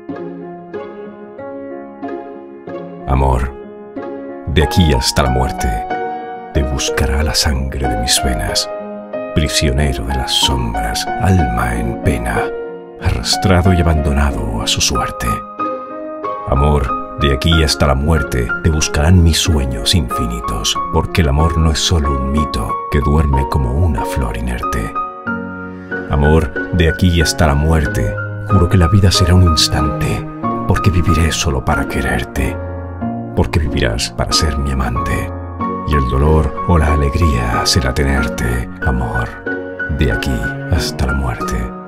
Amor, de aquí hasta la muerte, te buscará la sangre de mis venas, prisionero de las sombras, alma en pena, arrastrado y abandonado a su suerte. Amor, de aquí hasta la muerte te buscarán mis sueños infinitos, porque el amor no es solo un mito que duerme como una flor inerte. Amor, de aquí hasta la muerte, juro que la vida será un instante, porque viviré solo para quererte, porque vivirás para ser mi amante, y el dolor o la alegría será tenerte, amor, de aquí hasta la muerte.